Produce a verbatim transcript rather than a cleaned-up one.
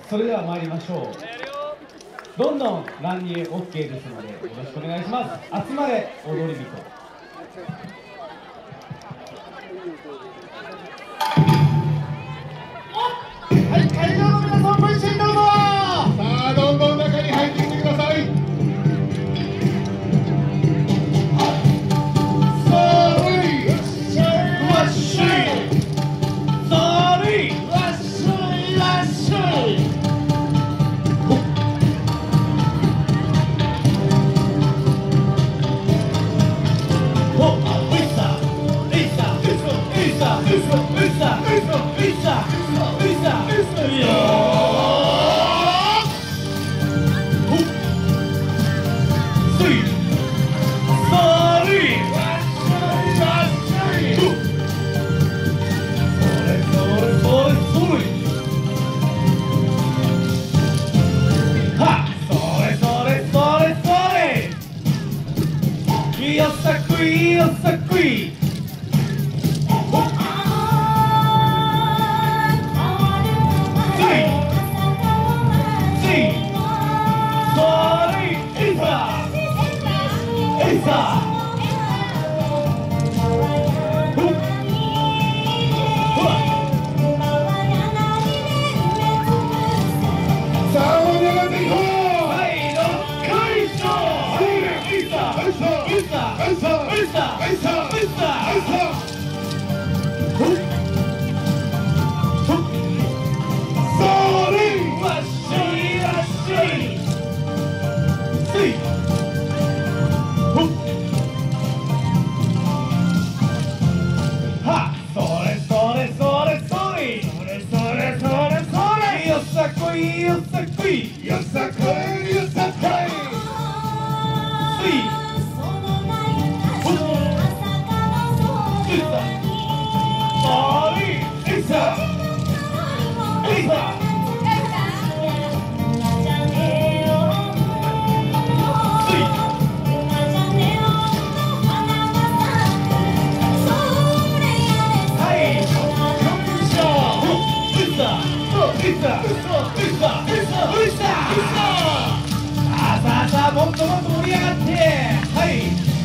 それでは参りましょう。どんどん乱入 オーケー ですのでよろしくお願いします。集まれ踊り人。 はい、会場の皆さんも一緒にどうぞ。さあ、どんどん中に入ってきてください。 よさこいよさこいよさこいよさこいよさこいさあさあもっともっと盛り上がってはい